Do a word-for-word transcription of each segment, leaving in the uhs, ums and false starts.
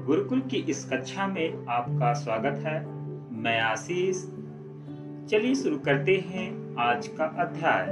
गुरुकुल की इस कक्षा में आपका स्वागत है। मैं आशीष। चलिए शुरू करते हैं आज का अध्याय।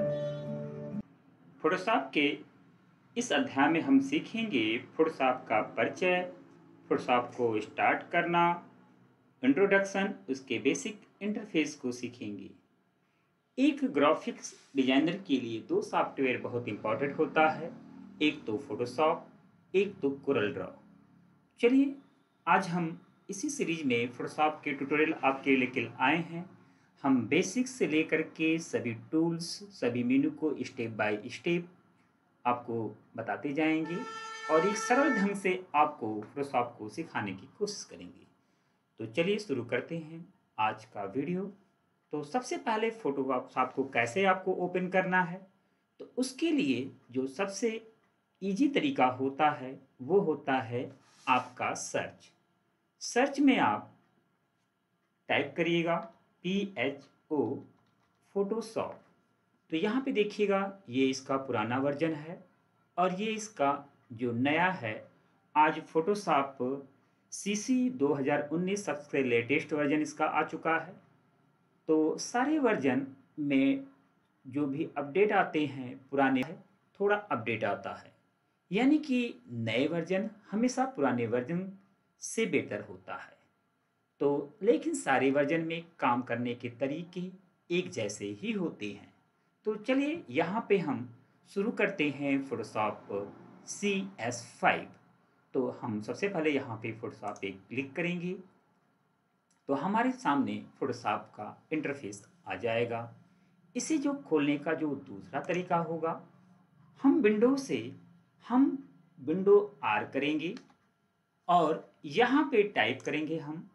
फोटोशॉप के इस अध्याय में हम सीखेंगे फोटोशॉप का परिचय, फोटोशॉप को स्टार्ट करना, इंट्रोडक्शन, उसके बेसिक इंटरफेस को सीखेंगे। एक ग्राफिक्स डिजाइनर के लिए दो सॉफ्टवेयर बहुत इंपॉर्टेंट होता है, एक तो फोटोशॉप, एक तो कोरल ड्रॉ। चलिए आज हम इसी सीरीज में फोटोशॉप के ट्यूटोरियल आपके लेकर आए हैं। हम बेसिक्स से लेकर के सभी टूल्स, सभी मेनू को स्टेप बाय स्टेप आपको बताते जाएंगे और एक सरल ढंग से आपको फोटोशॉप को सिखाने की कोशिश करेंगे। तो चलिए शुरू करते हैं आज का वीडियो। तो सबसे पहले फोटोशॉप को कैसे आपको ओपन करना है, तो उसके लिए जो सबसे इजी तरीका होता है वो होता है आपका सर्च। सर्च में आप टाइप करिएगा पी एच ओ फोटोशॉप। तो यहाँ पे देखिएगा ये इसका पुराना वर्जन है और ये इसका जो नया है आज फोटोशॉप सी सी दो हज़ार उन्नीस सबसे लेटेस्ट वर्जन इसका आ चुका है। तो सारे वर्जन में जो भी अपडेट आते हैं पुराने है थोड़ा अपडेट आता है, यानी कि नए वर्जन हमेशा पुराने वर्जन से बेहतर होता है। तो लेकिन सारे वर्जन में काम करने के तरीके एक जैसे ही होते हैं। तो चलिए यहाँ पे हम शुरू करते हैं फोटोशॉप सी एस फाइव। तो हम सबसे पहले यहाँ पे फोटोशॉप पे क्लिक करेंगे तो हमारे सामने फोटोशॉप का इंटरफेस आ जाएगा। इसे जो खोलने का जो दूसरा तरीका होगा, हम विंडो से हम विंडो आर करेंगे और यहाँ पे टाइप करेंगे हम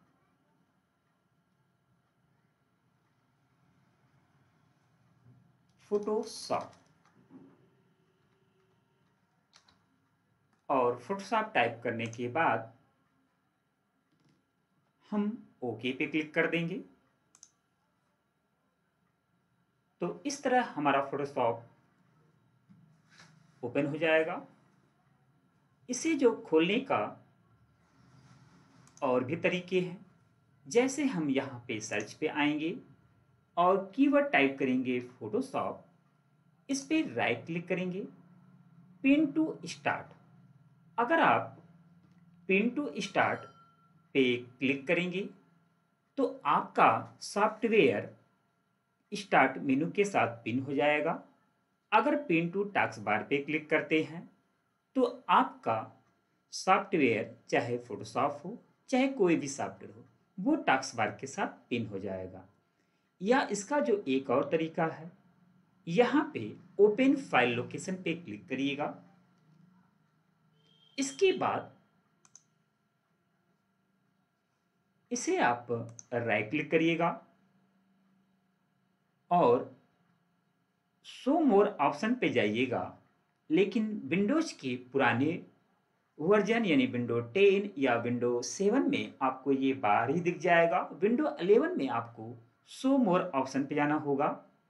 फोटोशॉप और फोटोशॉप टाइप करने के बाद हम ओके पे क्लिक कर देंगे। तो इस तरह हमारा फोटोशॉप ओपन हो जाएगा। इसे जो खोलने का और भी तरीके हैं, जैसे हम यहाँ पे सर्च पे आएंगे और कीवर्ड टाइप करेंगे फोटोशॉप, इस पे राइट क्लिक करेंगे, पिन टू स्टार्ट। अगर आप पिन टू स्टार्ट पे क्लिक करेंगे तो आपका सॉफ्टवेयर स्टार्ट मेनू के साथ पिन हो जाएगा। अगर पिन टू टास्क बार पे क्लिक करते हैं तो आपका सॉफ्टवेयर चाहे फोटोशॉप हो चाहे कोई भी सॉफ्टवेयर हो वो टास्क बार के साथ पिन हो जाएगा। या इसका जो एक और तरीका है, यहाँ पे ओपन फाइल लोकेशन पे क्लिक करिएगा। इसके बाद इसे आप राइट क्लिक करिएगा और शो मोर ऑप्शन पे जाइएगा। लेकिन विंडोज के पुराने वर्जन यानी विंडो टेन या विंडो सेवन में आपको ये बाहर ही दिख जाएगा। विंडो इलेवन में आपको शो मोर ऑप्शन पे जाना होगा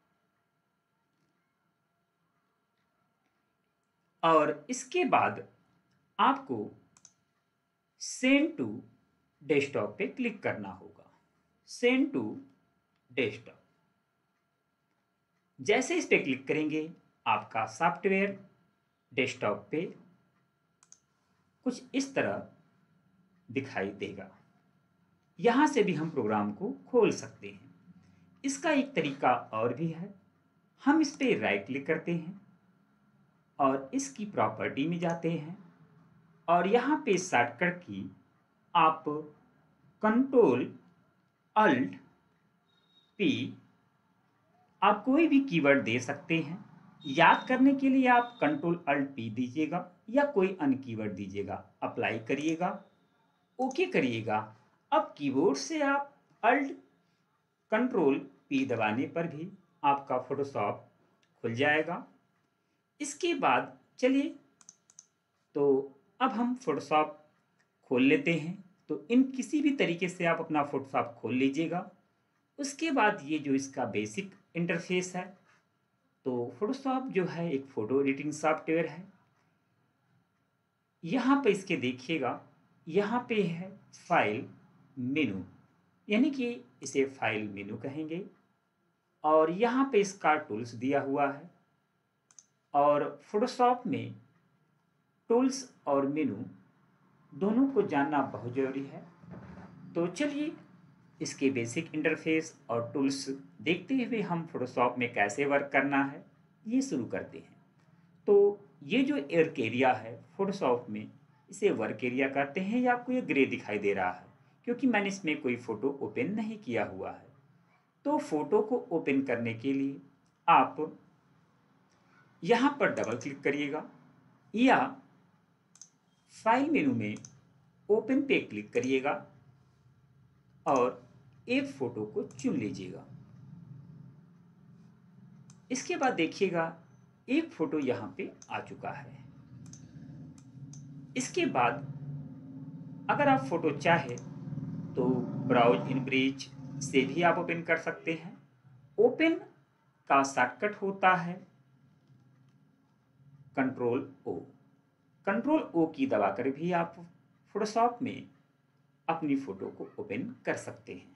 और इसके बाद आपको सेंड टू डेस्कटॉप पे क्लिक करना होगा। सेंड टू डेस्कटॉप जैसे इस पे क्लिक करेंगे आपका सॉफ्टवेयर डेस्कटॉप पे कुछ इस तरह दिखाई देगा। यहां से भी हम प्रोग्राम को खोल सकते हैं। इसका एक तरीका और भी है, हम इस पे राइट क्लिक करते हैं और इसकी प्रॉपर्टी में जाते हैं और यहाँ पे शॉर्टकट की आप कंट्रोल अल्ट पी आप कोई भी कीवर्ड दे सकते हैं। याद करने के लिए आप कंट्रोल अल्ट पी दीजिएगा या कोई अन्य कीवर्ड दीजिएगा। अप्लाई करिएगा, ओके करिएगा। अब कीबोर्ड से आप अल्ट कंट्रोल पी दबाने पर भी आपका फोटोशॉप खुल जाएगा। इसके बाद चलिए तो अब हम फोटोशॉप खोल लेते हैं। तो इन किसी भी तरीके से आप अपना फोटोशॉप खोल लीजिएगा। उसके बाद ये जो इसका बेसिक इंटरफेस है, तो फोटोशॉप जो है एक फोटो एडिटिंग सॉफ्टवेयर है। यहाँ पर इसके देखिएगा यहाँ पे है फाइल मेनू, यानी कि इसे फाइल मेनू कहेंगे। और यहाँ पे इसका टूल्स दिया हुआ है। और फोटोशॉप में टूल्स और मेनू दोनों को जानना बहुत ज़रूरी है। तो चलिए इसके बेसिक इंटरफेस और टूल्स देखते हुए हम फोटोशॉप में कैसे वर्क करना है ये शुरू करते हैं। तो ये जो वर्क एरिया है फोटोशॉप में, इसे वर्क एरिया कहते हैं। या आपको ये ग्रे दिखाई दे रहा है क्योंकि मैंने इसमें कोई फ़ोटो ओपन नहीं किया हुआ है। तो फ़ोटो को ओपन करने के लिए आप यहाँ पर डबल क्लिक करिएगा या फाइल मेनू में ओपन पे क्लिक करिएगा और एक फ़ोटो को चुन लीजिएगा। इसके बाद देखिएगा एक फ़ोटो यहाँ पे आ चुका है। इसके बाद अगर आप फ़ोटो चाहे तो ब्राउज इन ब्रिज से भी आप ओपन कर सकते हैं। ओपन का शॉर्टकट होता है कंट्रोल ओ। कंट्रोल ओ की दबाकर भी आप फोटोशॉप में अपनी फ़ोटो को ओपन कर सकते हैं।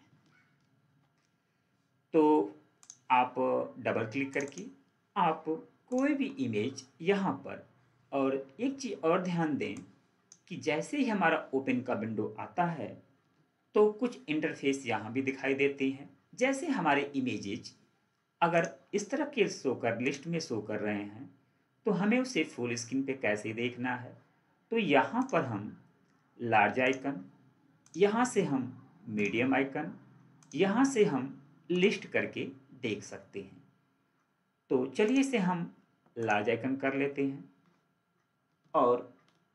तो आप डबल क्लिक करके आप कोई भी इमेज यहाँ पर, और एक चीज़ और ध्यान दें कि जैसे ही हमारा ओपन का विंडो आता है तो कुछ इंटरफेस यहाँ भी दिखाई देते हैं। जैसे हमारे इमेजेज अगर इस तरह के शो कर लिस्ट में शो कर रहे हैं तो हमें उसे फुल स्क्रीन पे कैसे देखना है। तो यहाँ पर हम लार्ज आइकन, यहाँ से हम मीडियम आइकन, यहाँ से हम लिस्ट करके देख सकते हैं। तो चलिए इसे हम लार्ज आइकन कर लेते हैं और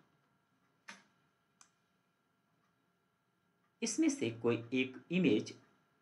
इसमें से कोई एक इमेज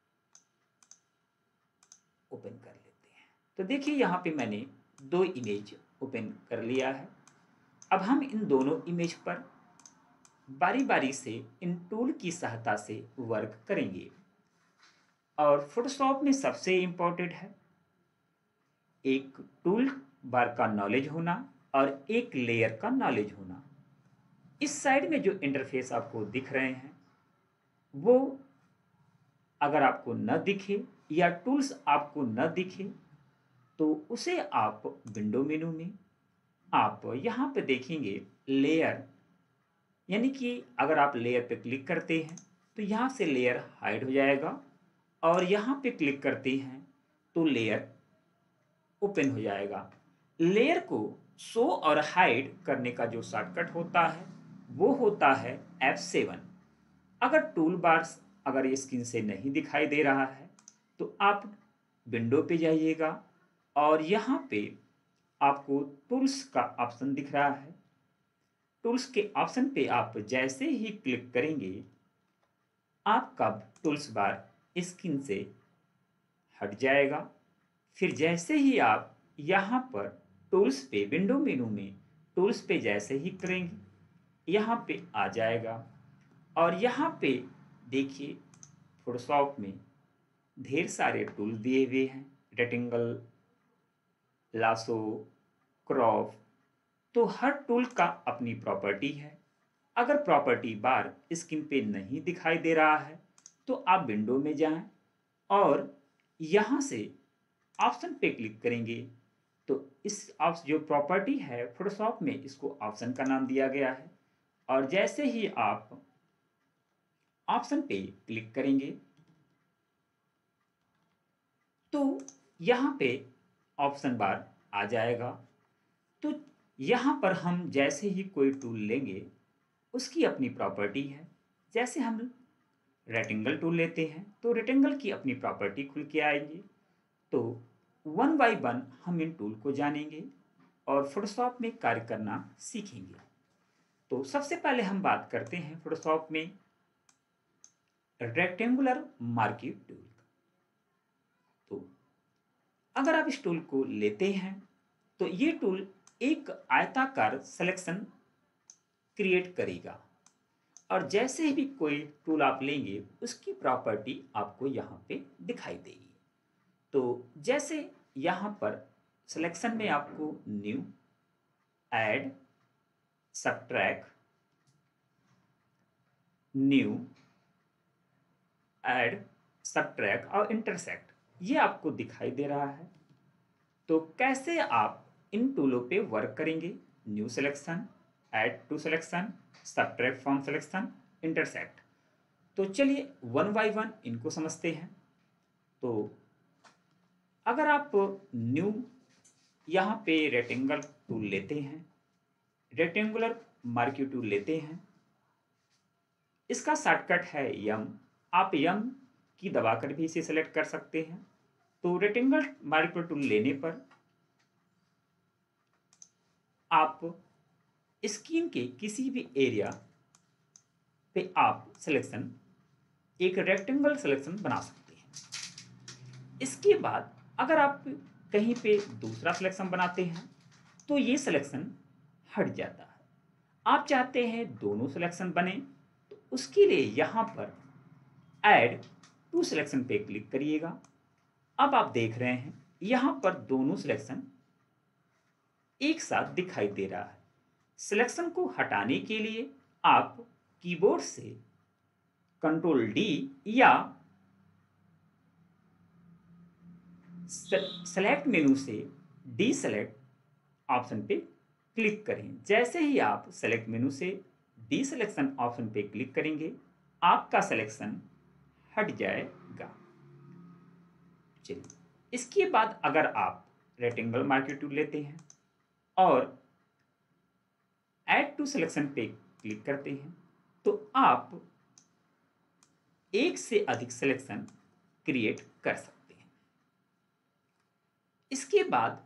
ओपन कर लेते हैं। तो देखिए यहाँ पे मैंने दो इमेज ओपन कर लिया है। अब हम इन दोनों इमेज पर बारी बारी से इन टूल की सहायता से वर्क करेंगे। और फोटोशॉप में सबसे इम्पोर्टेंट है एक टूल बार का नॉलेज होना और एक लेयर का नॉलेज होना। इस साइड में जो इंटरफेस आपको दिख रहे हैं वो अगर आपको न दिखे या टूल्स आपको न दिखे तो उसे आप विंडो मेनू में आप यहाँ पे देखेंगे लेयर, यानी कि अगर आप लेयर पे क्लिक करते हैं तो यहाँ से लेयर हाइड हो जाएगा और यहाँ पे क्लिक करते हैं तो लेयर ओपन हो जाएगा। लेयर को शो और हाइड करने का जो शॉर्टकट होता है वो होता है एफ सेवन। अगर टूल बार्स अगर ये स्क्रीन से नहीं दिखाई दे रहा है तो आप विंडो पे जाइएगा और यहाँ पे आपको टूल्स का ऑप्शन दिख रहा है। टूल्स के ऑप्शन पे आप जैसे ही क्लिक करेंगे आपका टूल्स बार स्क्रीन से हट जाएगा। फिर जैसे ही आप यहाँ पर टूल्स पे विंडो मेनू में टूल्स पे जैसे ही करेंगे यहाँ पे आ जाएगा। और यहाँ पे देखिए फोटोशॉप में ढेर सारे टूल दिए हुए हैं, रेक्टेंगल, लासो, क्रॉप। तो हर टूल का अपनी प्रॉपर्टी है। अगर प्रॉपर्टी बार स्क्रीन पे नहीं दिखाई दे रहा है तो आप विंडो में जाएं और यहाँ से ऑप्शन पे क्लिक करेंगे तो इस ऑप्शन जो प्रॉपर्टी है फोटोशॉप में इसको ऑप्शन का नाम दिया गया है। और जैसे ही आप ऑप्शन पे क्लिक करेंगे तो यहाँ पे ऑप्शन बार आ जाएगा। तो यहाँ पर हम जैसे ही कोई टूल लेंगे उसकी अपनी प्रॉपर्टी है। जैसे हम रेक्टेंगल टूल लेते हैं तो रेक्टेंगल की अपनी प्रॉपर्टी खुल के आएंगी। तो वन बाय वन हम इन टूल को जानेंगे और फोटोशॉप में कार्य करना सीखेंगे। तो सबसे पहले हम बात करते हैं फोटोशॉप में रेक्टेंगुलर मार्किंग टूल। तो अगर आप इस टूल को लेते हैं तो ये टूल एक आयताकार सिलेक्शन क्रिएट करेगा। और जैसे ही भी कोई टूल आप लेंगे उसकी प्रॉपर्टी आपको यहाँ पे दिखाई देगी। तो जैसे यहाँ पर सिलेक्शन में आपको new, add, subtract, new, add, subtract और इंटरसेक्ट, ये आपको दिखाई दे रहा है। तो कैसे आप इन टूलों पे वर्क करेंगे? New selection, add to selection, subtract from selection, intersect. तो चलिए वन बाय वन इनको समझते हैं। तो अगर आप न्यू यहाँ पे रेक्टेंगल टूल लेते हैं, रेक्टेंगुलर मार्क्यू टूल लेते हैं, इसका शॉर्टकट है यम। आप यम की दबाकर भी इसे सेलेक्ट कर सकते हैं। तो रेक्टेंगल मार्क्यू टूल लेने पर आप स्क्रीन के किसी भी एरिया पे आप सिलेक्शन, एक रेक्टेंगल सिलेक्शन बना सकते हैं। इसके बाद अगर आप कहीं पे दूसरा सिलेक्शन बनाते हैं तो ये सिलेक्शन हट जाता है। आप चाहते हैं दोनों सिलेक्शन बने, तो उसके लिए यहाँ पर ऐड टू सिलेक्शन पे क्लिक करिएगा। अब आप देख रहे हैं यहाँ पर दोनों सिलेक्शन एक साथ दिखाई दे रहा है। सिलेक्शन को हटाने के लिए आप कीबोर्ड से कंट्रोल डी या सेलेक्ट मेनू से डी सेलेक्ट ऑप्शन पे क्लिक करें। जैसे ही आप सेलेक्ट मेनू से डी सिलेक्शन ऑप्शन पे क्लिक करेंगे, आपका सिलेक्शन हट जाएगा। चलिए, इसके बाद अगर आप रेक्टेंगल मार्क्यू टूल लेते हैं और ऐड टू सिलेक्शन पे क्लिक करते हैं, तो आप एक से अधिक सिलेक्शन क्रिएट कर सकते हैं। इसके बाद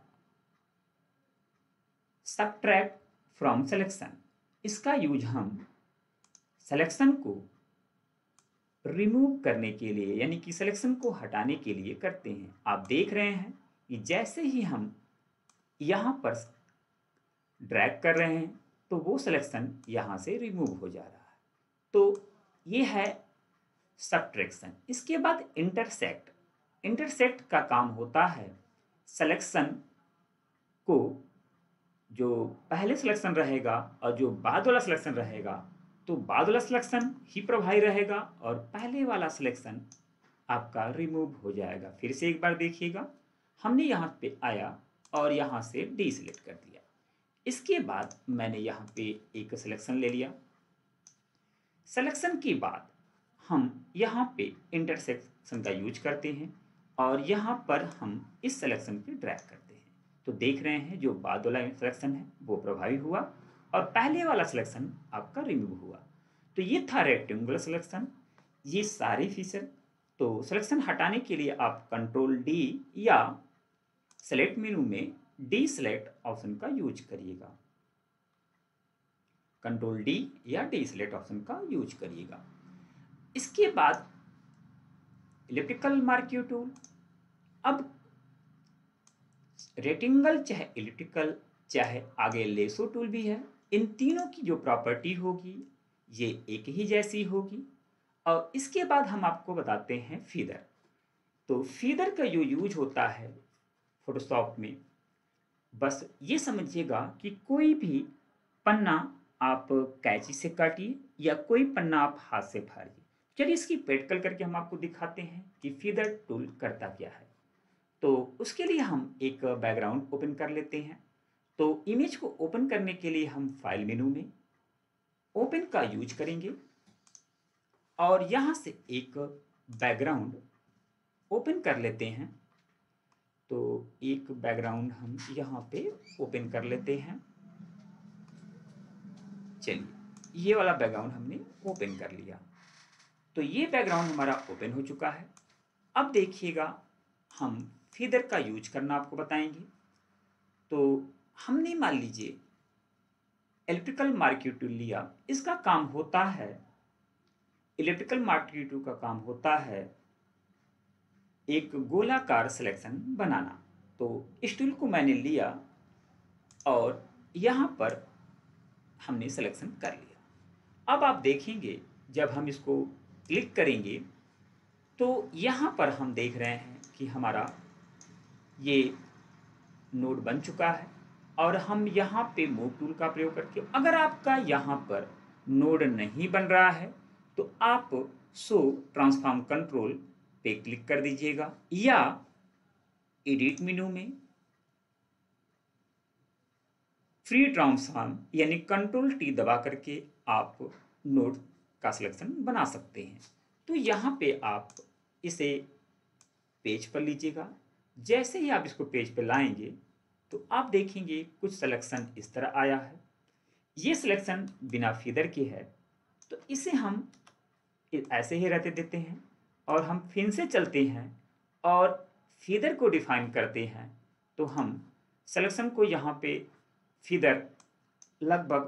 सबट्रैक्ट फ्रॉम सिलेक्शन, इसका यूज हम सिलेक्शन को रिमूव करने के लिए, यानी कि सिलेक्शन को हटाने के लिए करते हैं। आप देख रहे हैं कि जैसे ही हम यहाँ पर ड्रैग कर रहे हैं तो वो सिलेक्शन यहाँ से रिमूव हो जा रहा है। तो ये है सबट्रैक्शन। इसके बाद इंटरसेक्ट। इंटरसेक्ट का काम होता है सिलेक्शन को, जो पहले सिलेक्शन रहेगा और जो बाद वाला सिलेक्शन रहेगा, तो बाद वाला सिलेक्शन ही प्रभावी रहेगा और पहले वाला सिलेक्शन आपका रिमूव हो जाएगा। फिर से एक बार देखिएगा, हमने यहाँ पे आया और यहाँ से डी सिलेक्ट कर दिया। इसके बाद मैंने यहाँ पे एक सिलेक्शन ले लिया। सिलेक्शन के बाद हम यहाँ पे इंटरसेक्शन का यूज करते हैं और यहाँ पर हम इस सिलेक्शन पे ड्रैग करते हैं। तो देख रहे हैं जो बाद वाला सिलेक्शन है वो प्रभावी हुआ और पहले वाला सिलेक्शन आपका रिमूव हुआ। तो ये था रेक्टेंगुलर सिलेक्शन। ये सारे फीचर, तो सिलेक्शन हटाने के लिए आप कंट्रोल डी या सेलेक्ट मेनू में डी सेलेक्ट ऑप्शन का यूज करिएगा। कंट्रोल डी या डी सेलेक्ट ऑप्शन का यूज करिएगा। इसके बाद इलिप्टिकल मार्क्यू टूल। अब रेक्टेंगल चाहे इलिप्टिकल चाहे आगे लेसो टूल भी है, इन तीनों की जो प्रॉपर्टी होगी ये एक ही जैसी होगी। और इसके बाद हम आपको बताते हैं फीदर। तो फीदर का जो यूज होता है फोटोशॉप में, बस ये समझिएगा कि कोई भी पन्ना आप कैंची से काटिए या कोई पन्ना आप हाथ से फाड़िए। चलिए इसकी प्रैक्टिकल करके हम आपको दिखाते हैं कि फीदर टूल करता क्या है। तो उसके लिए हम एक बैकग्राउंड ओपन कर लेते हैं। तो इमेज को ओपन करने के लिए हम फाइल मेनू में ओपन का यूज करेंगे और यहाँ से एक बैकग्राउंड ओपन कर लेते हैं। तो एक बैकग्राउंड हम यहाँ पे ओपन कर लेते हैं। चलिए, ये वाला बैकग्राउंड हमने ओपन कर लिया। तो ये बैकग्राउंड हमारा ओपन हो चुका है। अब देखिएगा, हम फीदर का यूज करना आपको बताएंगे। तो हमने मान लीजिए इलेक्ट्रिकल मार्क्यू टूल लिया। इसका काम होता है, इलेक्ट्रिकल मार्क्यू टूल का काम होता है एक गोलाकार सिलेक्शन बनाना। तो इस टूल को मैंने लिया और यहाँ पर हमने सिलेक्शन कर लिया। अब आप देखेंगे जब हम इसको क्लिक करेंगे तो यहाँ पर हम देख रहे हैं कि हमारा ये नोड बन चुका है और हम यहाँ पे मूव टूल का प्रयोग करके, अगर आपका यहाँ पर नोड नहीं बन रहा है तो आप शो ट्रांसफॉर्म कंट्रोल पे क्लिक कर दीजिएगा या एडिट मेनू में फ्री ट्रांसफॉर्म यानी कंट्रोल टी दबा करके आप नोड का सिलेक्शन बना सकते हैं। तो यहाँ पे आप इसे पेज पर लीजिएगा। जैसे ही आप इसको पेज पर लाएंगे तो आप देखेंगे कुछ सिलेक्शन इस तरह आया है। ये सिलेक्शन बिना फीदर की है, तो इसे हम ऐसे ही रहते देते हैं और हम फिर से चलते हैं और फीदर को डिफाइन करते हैं। तो हम सिलेक्शन को यहाँ पे फीदर लगभग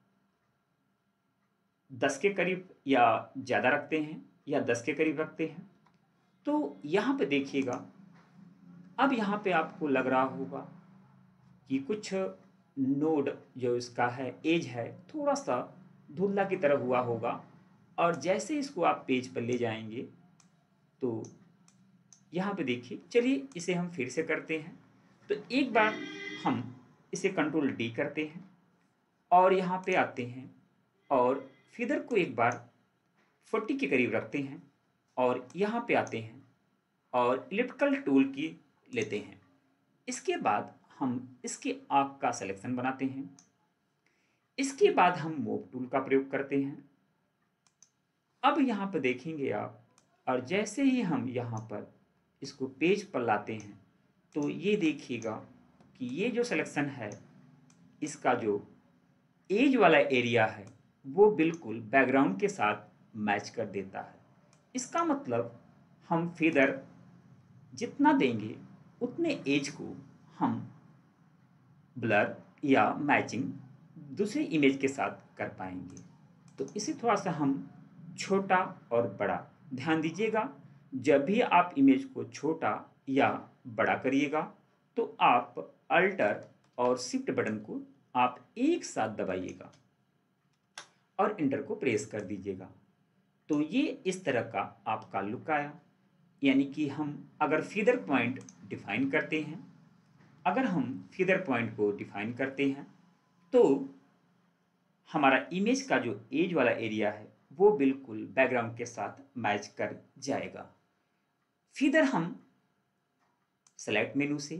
दस के करीब या ज़्यादा रखते हैं या दस के करीब रखते हैं। तो यहाँ पे देखिएगा, अब यहाँ पे आपको लग रहा होगा कि कुछ नोड जो इसका है एज है थोड़ा सा धुंधला की तरह हुआ होगा, और जैसे इसको आप पेज पर ले जाएंगे तो यहाँ पे देखिए। चलिए इसे हम फिर से करते हैं। तो एक बार हम इसे कंट्रोल डी करते हैं और यहाँ पे आते हैं और फीदर को एक बार चालीस के करीब रखते हैं और यहाँ पे आते हैं और इलेक्ट्रिकल टूल की लेते हैं। इसके बाद हम इसके आँख का सिलेक्शन बनाते हैं। इसके बाद हम मूव टूल का प्रयोग करते हैं। अब यहाँ पर देखेंगे आप, और जैसे ही हम यहाँ पर इसको पेज पर लाते हैं तो ये देखिएगा कि ये जो सिलेक्शन है इसका जो एज वाला एरिया है वो बिल्कुल बैकग्राउंड के साथ मैच कर देता है। इसका मतलब हम फेदर जितना देंगे उतने एज को हम ब्लर या मैचिंग दूसरे इमेज के साथ कर पाएंगे। तो इसे थोड़ा सा हम छोटा और बड़ा, ध्यान दीजिएगा जब भी आप इमेज को छोटा या बड़ा करिएगा तो आप अल्टर और शिफ्ट बटन को आप एक साथ दबाइएगा और इंटर को प्रेस कर दीजिएगा। तो ये इस तरह का आपका लुक आया। यानी कि हम अगर फीदर पॉइंट डिफाइन करते हैं अगर हम फीदर पॉइंट को डिफाइन करते हैं तो हमारा इमेज का जो एज वाला एरिया है वो बिल्कुल बैकग्राउंड के साथ मैच कर जाएगा। फीदर हम सेलेक्ट मेनू से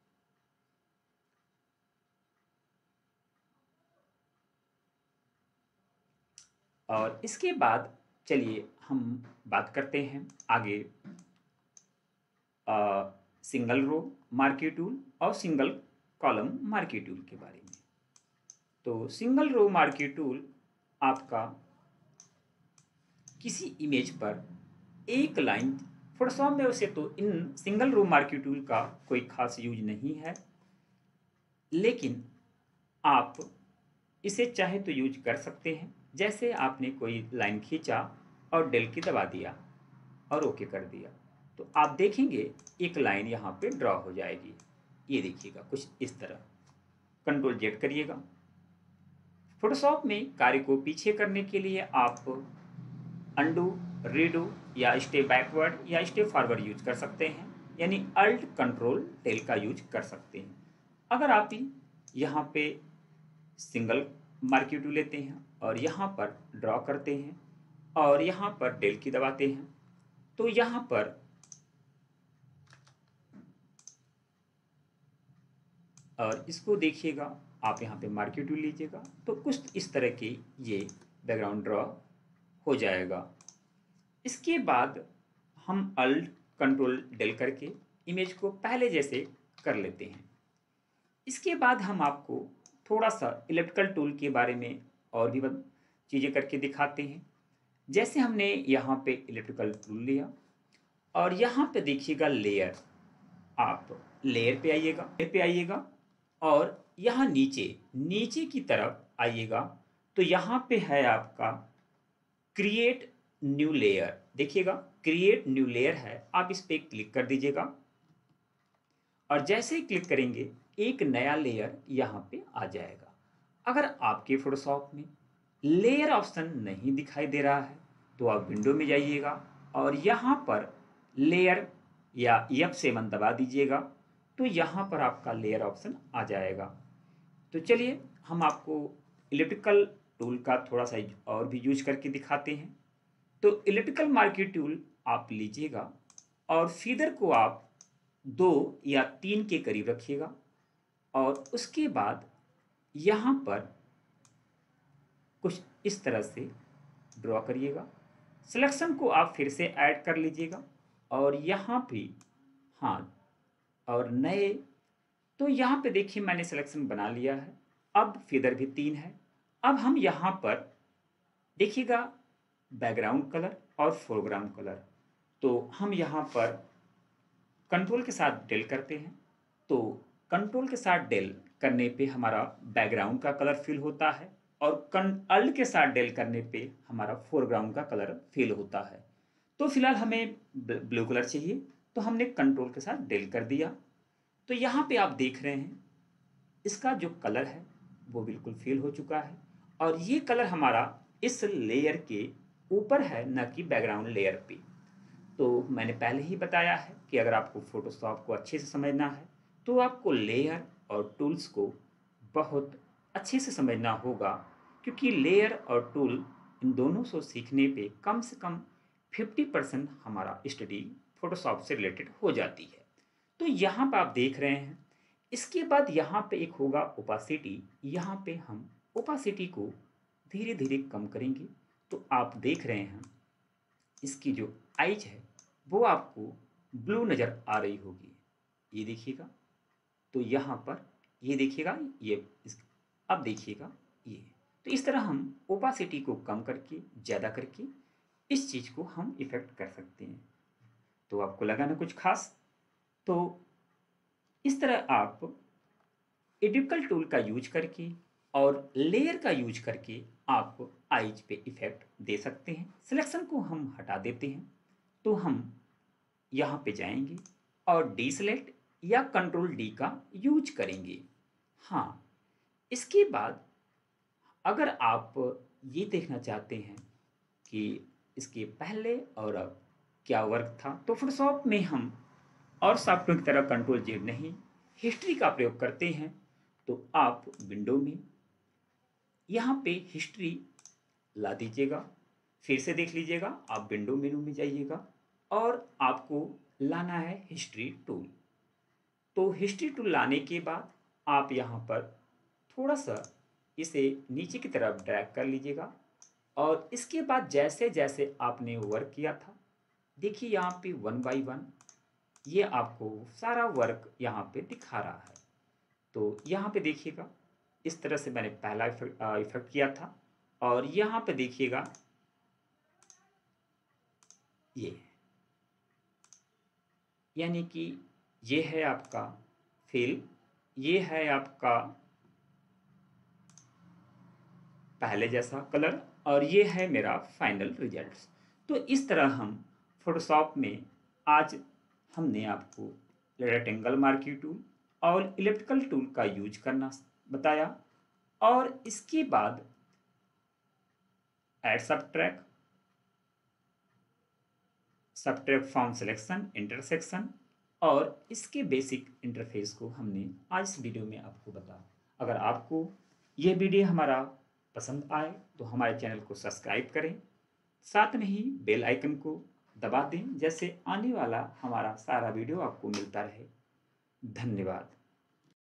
और इसके बाद चलिए हम बात करते हैं आगे आ, सिंगल रो मार्की टूल और सिंगल कॉलम मार्की टूल के बारे में। तो सिंगल रो मार्की टूल आपका किसी इमेज पर एक लाइन, फोटोशॉप में वैसे तो इन सिंगल रो मार्की टूल का कोई खास यूज नहीं है, लेकिन आप इसे चाहे तो यूज कर सकते हैं। जैसे आपने कोई लाइन खींचा और डेल की दबा दिया और ओके कर दिया तो आप देखेंगे एक लाइन यहाँ पे ड्रॉ हो जाएगी। ये देखिएगा कुछ इस तरह। कंट्रोल जेड करिएगा। फोटोशॉप में कार्य को पीछे करने के लिए आप अंडू, रीडू या स्टेप बैकवर्ड या स्टेप फॉरवर्ड यूज कर सकते हैं, यानी अल्ट कंट्रोल डेल का यूज कर सकते हैं। अगर आप यहाँ पे सिंगल मार्की टूल लेते हैं और यहाँ पर ड्रॉ करते हैं और यहाँ पर डेल की दबाते हैं तो यहाँ पर और इसको देखिएगा आप यहाँ पे मार्की टूल लीजिएगा तो कुछ इस तरह की ये बैकग्राउंड ड्रॉ हो जाएगा। इसके बाद हम अल्ट कंट्रोल डेल करके इमेज को पहले जैसे कर लेते हैं। इसके बाद हम आपको थोड़ा सा इलेक्ट्रिकल टूल के बारे में और भी चीज़ें करके दिखाते हैं। जैसे हमने यहाँ पे इलेक्ट्रिकल टूल लिया और यहाँ पे देखिएगा लेयर, आप लेयर पे आइएगा, लेयर पे आइएगा और यहाँ नीचे नीचे की तरफ आइएगा तो यहाँ पे है आपका क्रिएट न्यू लेयर। देखिएगा क्रिएट न्यू लेयर है, आप इस पे क्लिक कर दीजिएगा और जैसे ही क्लिक करेंगे एक नया लेयर यहाँ पे आ जाएगा। अगर आपके फोटोशॉप में लेयर ऑप्शन नहीं दिखाई दे रहा है तो आप विंडो में जाइएगा और यहाँ पर लेयर या एफ सेवन दबा दीजिएगा तो यहाँ पर आपका लेयर ऑप्शन आ जाएगा। तो चलिए हम आपको इलेक्ट्रिकल टूल का थोड़ा सा और भी यूज करके दिखाते हैं। तो इलेक्ट्रिकल मार्की टूल आप लीजिएगा और फीदर को आप दो या तीन के करीब रखिएगा और उसके बाद यहाँ पर कुछ इस तरह से ड्रॉ करिएगा। सिलेक्शन को आप फिर से ऐड कर लीजिएगा और यहाँ भी हाँ और नए, तो यहाँ पे देखिए मैंने सिलेक्शन बना लिया है। अब फीदर भी तीन है। अब हम यहाँ पर देखिएगा बैकग्राउंड कलर और फोरग्राउंड कलर, तो हम यहाँ पर कंट्रोल के साथ डेल करते हैं। तो कंट्रोल के साथ डेल करने पे हमारा बैकग्राउंड का कलर फिल होता है और कं अल्ट के साथ डेल करने पे हमारा फोरग्राउंड का कलर फिल होता है। तो फिलहाल हमें ब्लू कलर चाहिए, तो हमने कंट्रोल के साथ डेल कर दिया। तो यहाँ पे आप देख रहे हैं इसका जो कलर है वो बिल्कुल फिल हो चुका है और ये कलर हमारा इस लेयर के ऊपर है, न कि बैकग्राउंड लेयर पे। तो मैंने पहले ही बताया है कि अगर आपको फोटोशॉप को अच्छे से समझना है तो आपको लेयर और टूल्स को बहुत अच्छे से समझना होगा, क्योंकि लेयर और टूल इन दोनों को सीखने पे कम से कम फिफ्टी परसेंट हमारा स्टडी फोटोशॉप से रिलेटेड हो जाती है। तो यहाँ पर आप देख रहे हैं, इसके बाद यहाँ पे एक होगा ओपासिटी। यहाँ पे हम ओपासिटी को धीरे धीरे कम करेंगे। तो आप देख रहे हैं इसकी जो आइज है वो आपको ब्लू नज़र आ रही होगी, ये देखिएगा। तो यहाँ पर ये देखिएगा, ये इस अब देखिएगा ये। तो इस तरह हम ओपासिटी को कम करके ज़्यादा करके इस चीज़ को हम इफ़ेक्ट कर सकते हैं। तो आपको लगा ना कुछ खास? तो इस तरह आप एडिकल टूल का यूज करके और लेयर का यूज करके आप आइज पे इफ़ेक्ट दे सकते हैं। सिलेक्शन को हम हटा देते हैं, तो हम यहाँ पे जाएंगे और डी सेलेक्ट या कंट्रोल डी का यूज करेंगे। हाँ, इसके बाद अगर आप ये देखना चाहते हैं कि इसके पहले और अब क्या वर्क था, तो फोटोशॉप में हम और सॉफ्टवेयर की तरह कंट्रोल जेड नहीं, हिस्ट्री का प्रयोग करते हैं। तो आप विंडो में यहाँ पे हिस्ट्री ला दीजिएगा, फिर से देख लीजिएगा, आप विंडो मेनू में जाइएगा और आपको लाना है हिस्ट्री टूल। तो हिस्ट्री टूल लाने के बाद आप यहाँ पर थोड़ा सा इसे नीचे की तरफ ड्रैग कर लीजिएगा और इसके बाद जैसे जैसे आपने वर्क किया था, देखिए यहाँ पे वन बाय वन ये आपको सारा वर्क यहाँ पे दिखा रहा है। तो यहाँ पे देखिएगा इस तरह से मैंने पहला इफेक्ट किया था और यहाँ पे देखिएगा ये, यानी कि ये है आपका फिल, ये है आपका पहले जैसा कलर और ये है मेरा फाइनल रिजल्ट्स। तो इस तरह हम फोटोशॉप में आज हमने आपको रेक्टेंगल मार्की टूल और इलिप्टिकल टूल का यूज करना बताया और इसके बाद add subtract, subtract from selection, intersection और इसके बेसिक इंटरफेस को हमने आज इस वीडियो में आपको बताया। अगर आपको यह वीडियो हमारा पसंद आए तो हमारे चैनल को सब्सक्राइब करें, साथ में ही बेल आइकन को दबा दें, जैसे आने वाला हमारा सारा वीडियो आपको मिलता रहे। धन्यवाद।